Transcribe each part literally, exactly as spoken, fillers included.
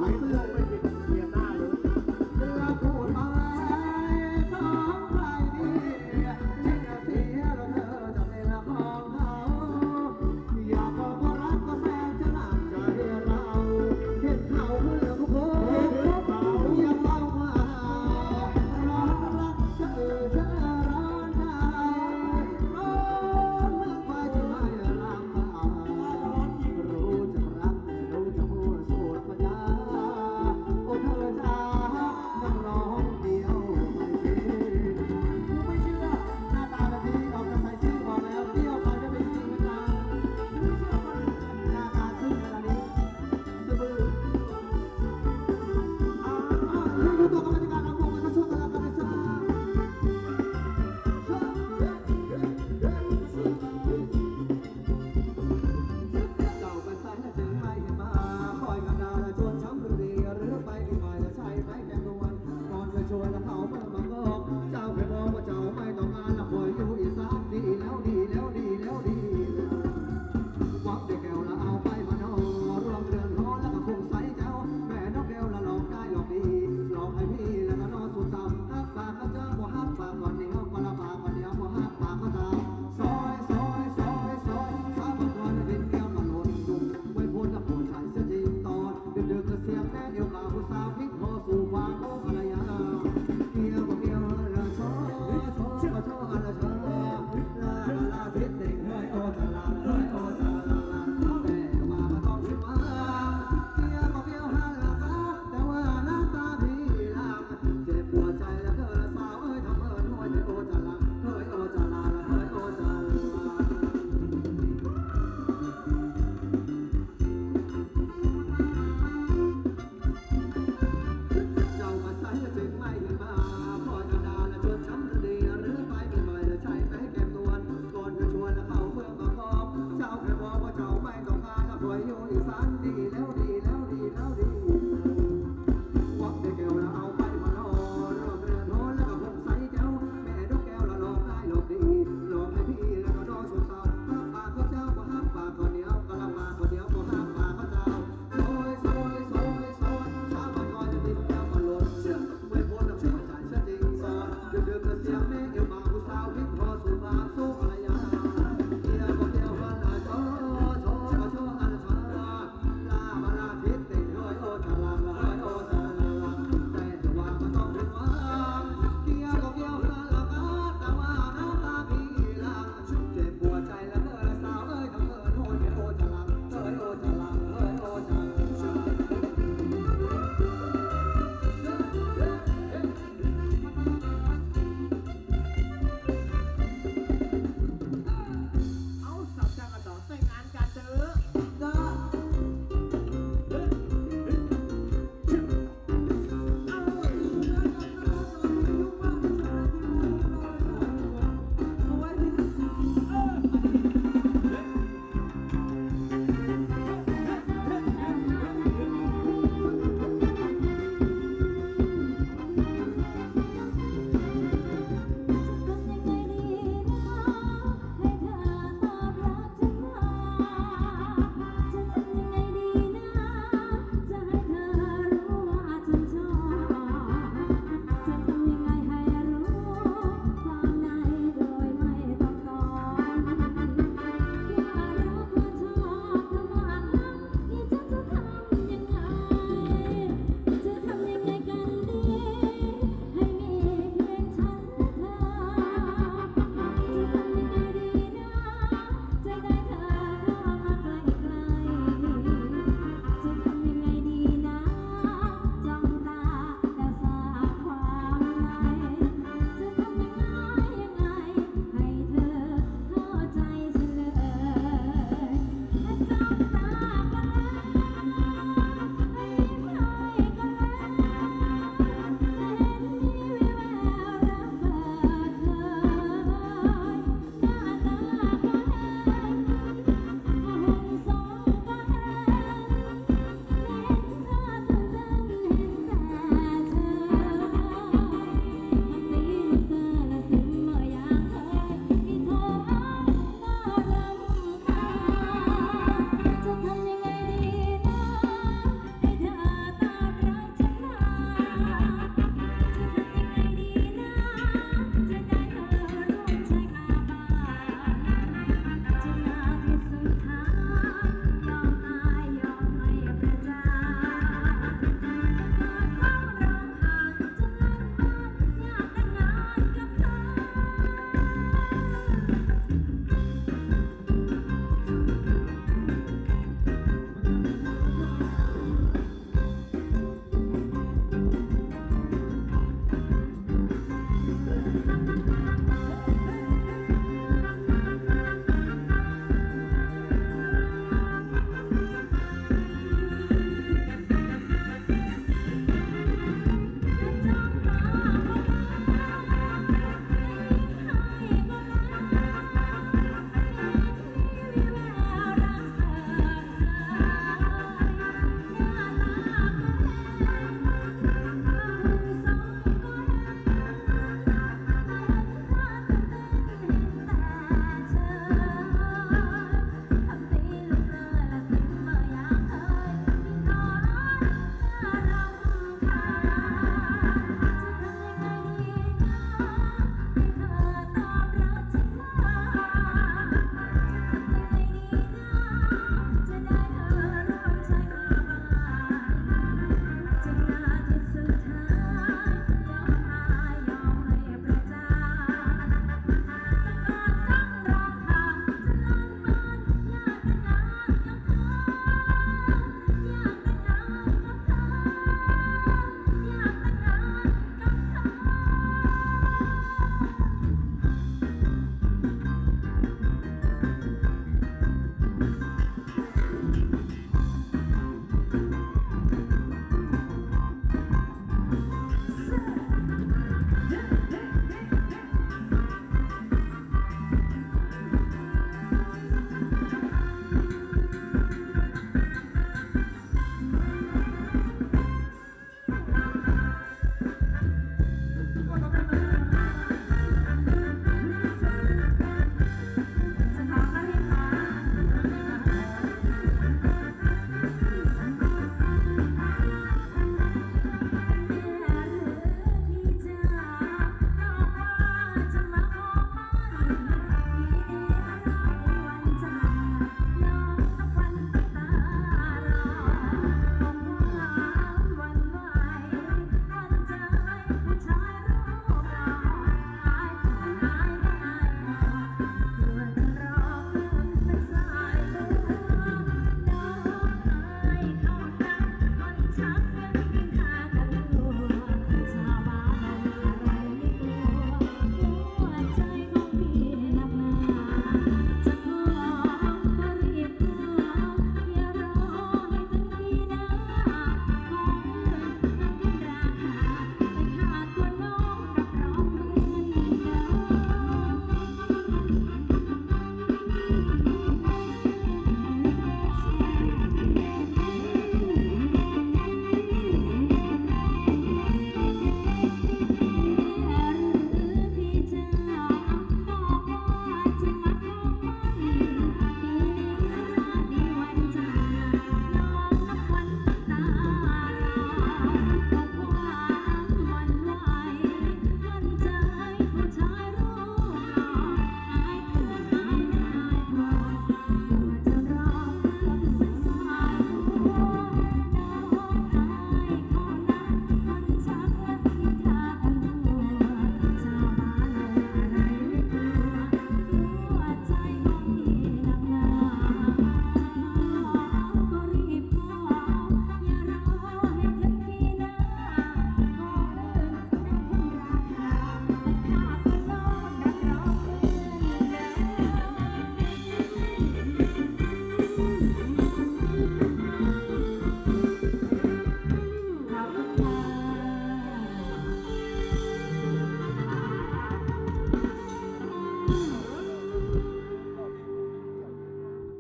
เพื่อนไปเรียนหน้าเลยเรือพูดมาสองใครดีฉันจะเสียแล้วเธอจะเป็นละของเขาอยากบอกว่ารักก็แสนจะหนักใจเราเห็นเขาเพื่อนทุกคนอยากเล่าว่าร้อนรักเธอเธอร้อนใจร้อนเมื่อไฟที่ไม่รักมารู้จะรักรู้จะพูดสูดปัญญาโอ้เธอจ้านักร้องเดียวไม่เป็นกูไม่เชื่อหน้าตาแบบนี้ออกจะใส่ชื่อบอกแล้วเดียวไปไม่เป็นจริงเป็นจังหน้าตาซื่อขนาดนี้ซื่อบื้ออ่าอยู่อยู่ตัวกรรมการเอาพวกมันจะช่วยกันแล้วกันนะจ๊ะเจ้าก็ใส่จึงไม่เห็นมาคอยกันดาและชวนช้ำหรือดีหรือไปดีไปแล้วใช่ไหมแกงนวลก่อนเคยชวนแล้วเขาเมื่อมาบอกเจ้าเคยบอกว่าเจ้าไม่ต้องการละคอยอยู่อีสานดีแล้วดีแล้วดีแล้วดีวักเด็กแก้วละเอาไปมานอนรวมเรือนหอแล้วก็คงใส่เจ้าแม่นกแก้วละหลอกได้หลอกดีหลอกให้พี่แล้วก็นอนสุดซ้ำฮักปากก็เจอบ่ฮักปากก่อนเดียวก็ละปากก่อนเดียวบ่ฮักปากก็จะซอยซอยซอยซอยสามวันเป็นแก้วมาหล่นดุ่มไว้พ้นละโผล่ชายเสียจริงตอนดึกดึกก็เสียงแม่เดียวกับผู้สาวพลิกคอสู่ฟ้าโอ้ภรรยาเกี่ยวกับเกี่ยวละชอชอชอชอละชอลาลาลาทิศติ่งเฮ้ยโอ้จะลาเฮ้ยโอ้จะลาลาแต่ว่าไม่ต้องคิดว่าเกี่ยวกับเกี่ยวหันละฟ้าแต่ว่าหน้าตาพี่ลางเจ็บปวดใจแล้วเธอละสาวเอ้ยทำเอิญห้อยโอ้จะลาเฮ้ยโอ้จะลาละเฮ้ยโอ้จะลา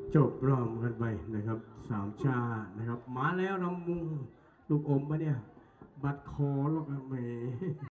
จบรอมกันไปนะครับสามชานะครับ มาแล้วน้ำมุงลูกอมปะเนี่ย บัดคอลูกอม